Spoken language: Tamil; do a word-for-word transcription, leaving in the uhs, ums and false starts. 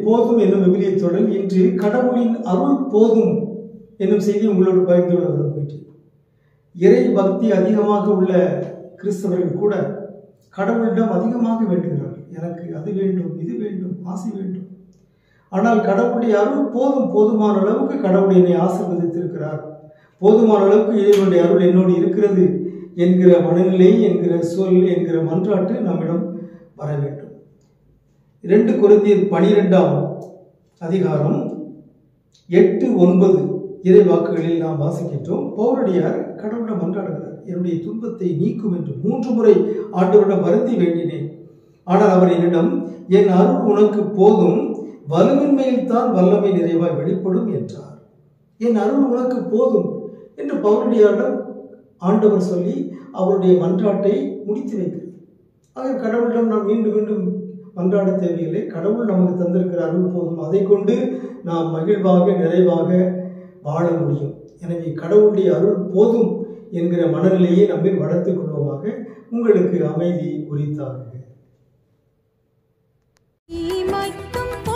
போதும் என்னும் விவிலியத்துடன் இன்று கடவுளின் அருள் போதும் என்னும் செய்தி உங்களோடு பகிர்ந்து கொள்ள விரும்புகிறேன். இறை பக்தி அதிகமாக உள்ள கிறிஸ்தவர்கள் கூட கடவுளிடம் அதிகமாக வேண்டுகிறார்கள். எனக்கு அது வேண்டும், இது வேண்டும், ஆசை வேண்டும். ஆனால் கடவுளுடைய அருள் போதும், போதுமான அளவுக்கு கடவுள் என்னை ஆசீர்வதித்திருக்கிறார், போதுமான அளவுக்கு இறைவனுடைய அருள் என்னோடு இருக்கிறது என்கிற மனநிலை, என்கிற சொல், என்கிற மன்றாட்டு நம்மிடம் வர வேண்டும். இரண்டு கொரிந்தியர் பனிரெண்டாம் அதிகாரம் எட்டு ஒன்பது இறை வாக்குகளில் நாம் வாசிக்கின்றோம். பவுலடியார் கடவுளிடம் மன்றாடுகிறார். என்னுடைய துன்பத்தை நீக்கும் என்று மூன்று முறை ஆண்டவரிடம் வருந்தி வேண்டினேன். ஆனால் அவர் என்னிடம், என் அருள் உனக்கு போதும், வலுவின்மையில் தான் வல்லமை நிறைவாய் வெளிப்படும் என்றார். என் அருள் உனக்கு போதும் என்று பவுலடியாரிடம் ஆண்டவர் சொல்லி அவருடைய மன்றாட்டை முடித்து வைக்கிறார். ஆக கடவுளிடம் நாம் மீண்டும் மீண்டும் மன்றாட தேவையில்லை. கடவுள் நமக்கு தந்திருக்கிற அருள் போதும், அதை கொண்டு நாம் மகிழ்வாக நிறைவாக வாழ முடியும். எனவே கடவுளுடைய அருள் போதும் என்கிற மனநிலையை நம்மில் வளர்த்துக் கொள்வோமாக. உங்களுக்கு அமைதி உரித்தாக.